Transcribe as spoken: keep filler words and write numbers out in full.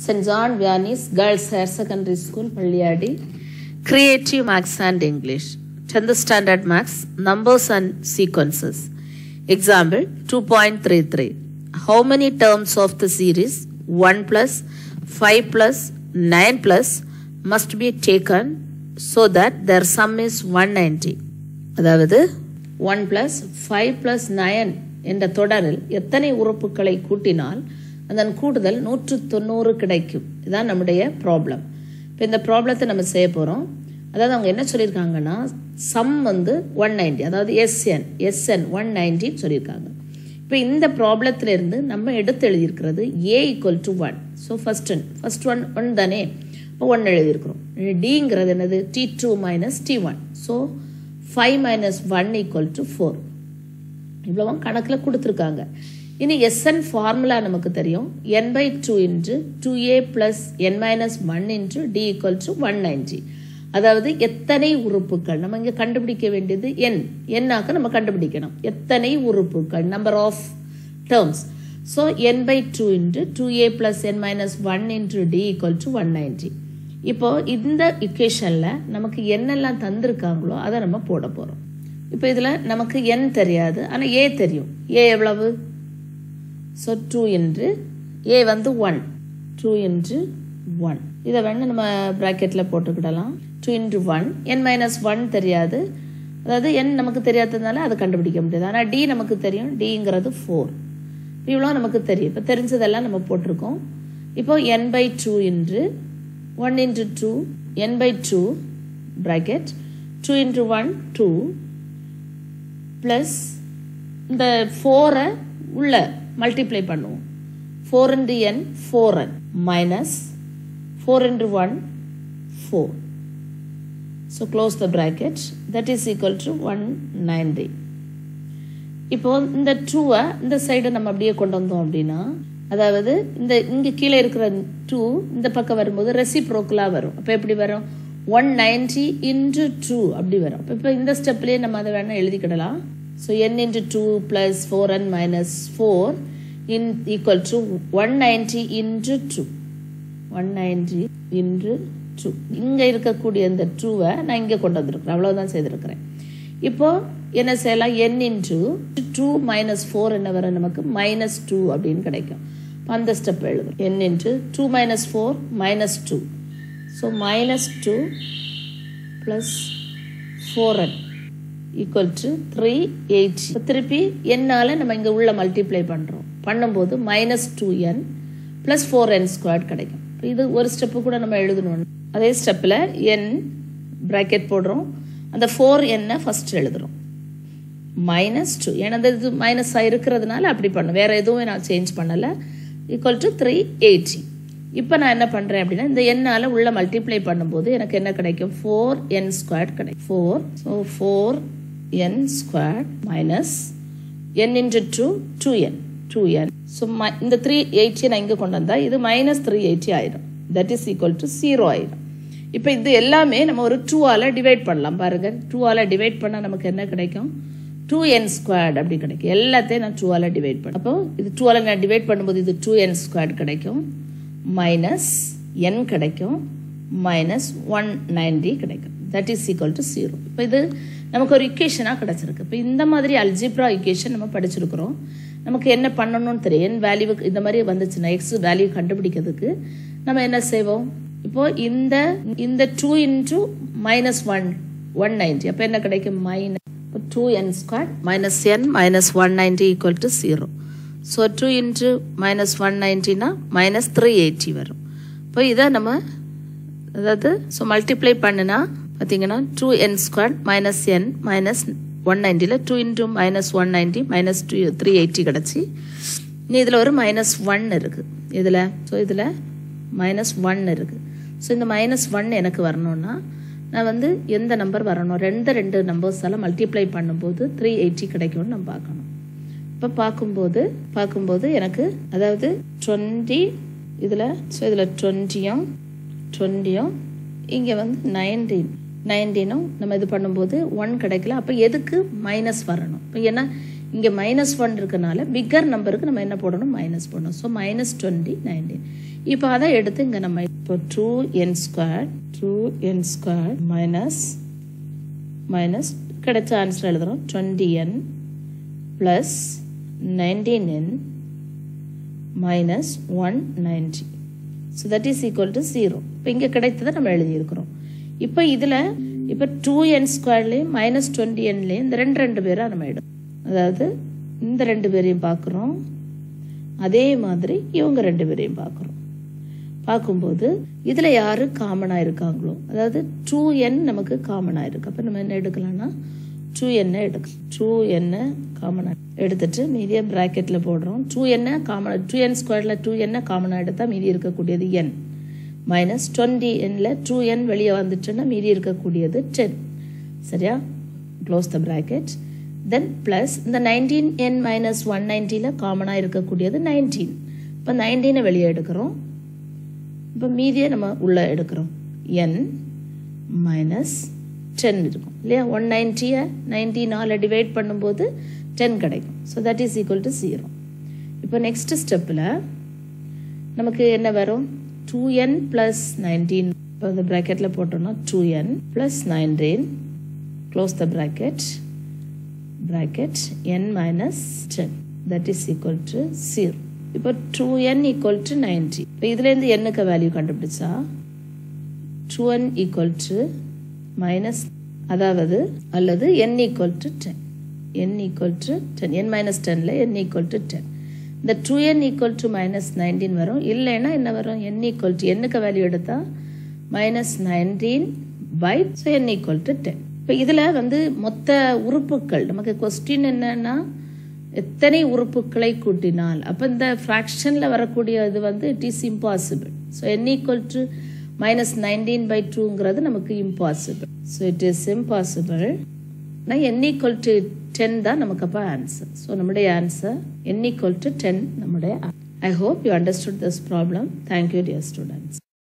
Saint John Vianney's Girls Higher Secondary School, Palliyadi. Creative Maths and English. tenth Standard Maths, Numbers and Sequences. Example two point three three. How many terms of the series one plus five plus nine plus must be taken so that their sum is one ninety? அதாவது one plus five plus nine என்ற தொடரில் எத்தனை உறுப்புகளை கூட்டினால் அதன் கூடுதல் நூற்று தொண்ணூறு கிடைக்கும். இதுதான் நம்முடைய ப்ராப்ளம். இப்போ இந்த ப்ராப்ளத்தை நம்ம செய்ய போகிறோம். அதாவது அவங்க என்ன சொல்லியிருக்காங்கன்னா சம் வந்து ஒன் நைன்டி, அதாவது எஸ்என் எஸ்என் ஒன் நைன்டின்னு சொல்லியிருக்காங்க. இப்போ இந்த ப்ராப்ளத்திலிருந்து நம்ம எடுத்து எழுதியிருக்கிறது a equal to one. So first one first one one தானே, இப்போ ஒன் எழுதியிருக்கிறோம். டிங்கிறது என்னது d two minus d one. So five minus one equal to four. இவ்வளோ கணக்கில் கொடுத்துருக்காங்க. இனி எஸ்என் ஃபார்முலா நமக்கு தெரியும். N by two into two a plus n minus one into d equal to one ninety. அதாவது எத்தனை உறுப்புகள் நம்ம இங்கே கண்டுபிடிக்க வேண்டியது என் என்னாக்க நம்ம கண்டுபிடிக்கணும் எத்தனை உறுப்புகள், number of terms. So n by two into two a plus n minus one into d equal to one ninety. இப்போ இந்த இக்குவேஷனில் நமக்கு என்னெல்லாம் தந்திருக்காங்களோ அதை நம்ம போட போகிறோம். இப்போ இதில் நமக்கு என் தெரியாது, ஆனால் ஏ தெரியும். ஏ எவ்வளவு? ஸோ டூ இன்ட்டு ஏ வந்து ஒன், டூ இன்ட்டு ஒன். இதை வேணால் நம்ம ப்ராக்கெட்டில் போட்டுக்கிடலாம். Two into one, n minus one தெரியாது, அதாவது என் நமக்கு தெரியாததுனால அதை கண்டுபிடிக்க முடியாது. ஆனால் டி நமக்கு தெரியும், டிங்கிறது ஃபோர். இவ்வளோ நமக்கு தெரியும். இப்போ தெரிஞ்சதெல்லாம் நம்ம போட்டிருக்கோம். இப்போ n by two into one into two, n by two bracket two into one two plus இந்த ஃபோரை உள்ள மல்டிப்ளை பண்ணுவோம். Four into n four n minus four into one four. So close the bracket. That is equal to one ninety. இப்போ இந்த டூவை இந்த சைடை நம்ம அப்படியே கொண்டு வந்தோம் அப்படின்னா, அதாவது இந்த இங்கே கீழே இருக்கிற டூ இந்த பக்கம் வரும்போது ரெசிப்ரோக்கலாக வரும். அப்போ எப்படி வரும்? ஒன் நைன்டி இன்ட்டு டூ அப்படி வரும். அப்போ இப்போ இந்த ஸ்டெப்லேயே நம்ம அதை வேணால் எழுதிக்கிடலாம். So n into two plus four n minus four n equal to one ninety into two, one ninety into two. இங்கே இருக்கக்கூடிய இந்த டூவை நான் இங்கே கொண்டு வந்திருக்கிறேன், அவ்வளோதான் செய்திருக்கிறேன். இப்போது என்ன செய்யலாம்? N into two minus four என்ன வர நமக்கு மைனஸ் டூ அப்படின்னு கிடைக்கும். அந்த ஸ்டெப் எழுதும். N into two minus four minus two. So minus two plus four n equal to three eighty. திருப்பி என்னால் நம்ம இங்கே உள்ள மல்டிப்ளை பண்ணுறோம். பண்ணும்போது minus two n plus four n square கிடைக்கும். இது ஒரு ஸ்டெப்பு கூட நம்ம எழுதணும். அதே ஸ்டெப்பில் என் ப்ராக்கெட் போடுறோம். அந்த ஃபோர் என்ன ஃபஸ்ட் எழுதுகிறோம். மைனஸ் டூ, ஏன்னா அந்த இது மைனஸாக இருக்கிறதுனால அப்படி பண்ணும், வேறு எதுவும் நான் சேஞ்ச் பண்ணலை. Equal to three eighty. இப்போ நான் என்ன பண்ணுறேன் அப்படின்னா, இந்த என்னால் உள்ள மல்டிப்ளை பண்ணும்போது எனக்கு என்ன கிடைக்கும்? ஃபோர் என் ஸ்கொயர் கிடைக்கும். Four so four n square minus n into two two n two n. So இந்த த்ரீ எயிட்டியை நான் இங்கே கொண்டு வந்தால் இது மைனஸ் த்ரீ எயிட்டி ஆயிடும். That is equal to zero ஆயிடும். இப்போ இது எல்லாமே நம்ம ஒரு டூவால் டிவைட் பண்ணலாம். பாருங்கள், டூவால் டிவைட் பண்ணால் நமக்கு என்ன கிடைக்கும்? டூ என் ஸ்கொயர்ட் அப்படி கிடைக்கும். எல்லாத்தையும் நான் டூவால் டிவைட் பண்ணேன். அப்போ இது டூவால் நான் டிவைட் பண்ணும்போது இது டூ என் ஸ்கொயர்ட் கிடைக்கும், மைனஸ் என் கிடைக்கும், மைனஸ் ஒன் நைன்டி கிடைக்கும். That is equal to zero. இப்போ இது நமக்கு ஒரு இக்குவேஷனாக கிடச்சிருக்கு. இப்போ இந்த மாதிரி அல்ஜிப்ரா இக்குவேஷன் நம்ம படிச்சிருக்கிறோம். நமக்கு என்ன பண்ணணும்னு தெரியும். என் வேல்யூவுக்கு இந்த மாதிரி வந்துச்சுன்னா எக்ஸ் வேல்யூ கண்டுபிடிக்கிறதுக்கு நம்ம என்ன செய்வோம்? இப்போ இந்த இந்த two into minus one one ninety அப்போ என்ன கிடைக்கும்? Minus two n square minus n minus one ninety equal to zero. So two into minus ஒன் நைன்டினா மைனஸ் த்ரீ எயிட்டி வரும். இப்போ இதை நம்ம அதாவது ஸோ மல்டிப்ளை பண்ணுனா பார்த்தீங்கன்னா two n square minus n minus one நைன்டியில் two into minus one ninety minus two three eighty கிடச்சி. நீ இதில் ஒரு மைனஸ் ஒன் இருக்குது இதில். ஸோ இதில் மைனஸ் ஒன் இருக்குது. ஸோ இந்த மைனஸ் ஒன் எனக்கு வரணும்னா நான் வந்து எந்த நம்பர் வரணும்? ரெண்டு ரெண்டு நம்பர்ஸால் மல்டிப்ளை பண்ணும்போது த்ரீ எயிட்டி கிடைக்கும்னு நம்ம பார்க்கணும். இப்போ பார்க்கும்போது பார்க்கும்போது எனக்கு அதாவது டுவெண்ட்டி இதில் ஸோ இதில் டுவெண்ட்டியும் டுவெண்ட்டியும் இங்கே வந்து நைன்டீன் நைன்டீனும் நம்ம இது பண்ணும்போது ஒன் கிடைக்கல. அப்போ எதுக்கு மைனஸ் வரணும்? இப்போ ஏன்னா இங்கே மைனஸ் ஒன் இருக்கனால பிக்கர் நம்பருக்கு நம்ம என்ன போடணும்? மைனஸ் போடணும். So minus twenty nineteen. இப்போ அதை எடுத்து இங்கே நம்ம இப்போ two n square two n square minus minus கிடைச்ச ஆன்சர் எழுதுகிறோம் twenty n plus nineteen n minus one ninety. So that is equal to zero. இப்போ இங்கே கிடைத்ததை நம்ம எழுதியிருக்கிறோம். இப்போ இதில் இப்போ டூ என் ஸ்கொயர்லேயும் மைனஸ் டுவெண்ட்டி என்லேயும் இந்த ரெண்டு ரெண்டு பேராக நம்ம எடுக்கும். அதாவது இந்த ரெண்டு பேரையும் பார்க்குறோம், அதே மாதிரி இவங்க ரெண்டு பேரையும் பார்க்குறோம். பார்க்கும்போது இதில் யார் காமனாக இருக்காங்களோ, அதாவது டூ என் நமக்கு காமனாக இருக்கு. அப்போ நம்ம என்ன எடுக்கலாம்னா டூ எண்ணை எடுக்கலாம். டூ எண்ணை காமனாக எடுத்துட்டு மீதியை ப்ராக்கெட்டில் போடுறோம். டூ எண்ணை காமன் டூ என் ஸ்கொயரில் டூ எண்ணை காமனாக எடுத்தால் மீதி இருக்கக்கூடியது என் மைனஸ் டுவெண்ட்டி என்ல டூ என் வெளியே வந்துச்சுன்னா மீதி இருக்கக்கூடியது டென். சரியா? Close the bracket. Then plus இந்த நைன்டீன் என் மைனஸ் ஒன் நைன்ட்டியில் காமனாக இருக்கக்கூடியது நைன்டீன். இப்போ நைன்டீனை வெளியே எடுக்கிறோம். இப்போ மீதியை நம்ம உள்ளே எடுக்கிறோம். என் மைனஸ் டென் இருக்கும் இல்லையா? ஒன் நைன்ட்டியை நைன்டீனால் டிவைட் பண்ணும்போது டென் கிடைக்கும். So that is equal to zero. இப்போ நெக்ஸ்ட் ஸ்டெப்பில் நமக்கு என்ன வரும்? Two n plus nineteen. இப்போ இந்த ப்ராக்கெட்டில் போட்டோம்னா two n plus nineteen close the bracket bracket n minus ten that is equal to zero. இப்போ two n equal to ninety. இப்போ இதுலேருந்து என்னுக்கு வேல்யூ கண்டுபிடிச்சா two n equal to minus அதாவது அல்லது n equal to ten N equal to ten n minus டென்ல n equal to ten. இந்த two n equal to minus nineteen வரும். இல்லைன்னா என்ன வரும்? என் ஈக்குவல் டு என்னுக்கு வேல்யூ எடுத்தால் minus nineteen by so n equal to ten. இப்போ இதில் வந்து மொத்த உறுப்புகள் நமக்கு கொஸ்டின் என்னன்னா எத்தனை உறுப்புகளை கூட்டினால், அப்போ இந்த ஃப்ராக்ஷனில் வரக்கூடிய இது வந்து it is impossible. So n equal to minus nineteen by டூங்கிறது நமக்கு impossible. So it is impossible. நான் என் ஈக்குவல் டு டென் தான் நமக்கு அப்போ ஆன்சர். ஸோ நம்முடைய answer n equal to ten நம்முடைய. I hope you understood this problem. Thank you dear students.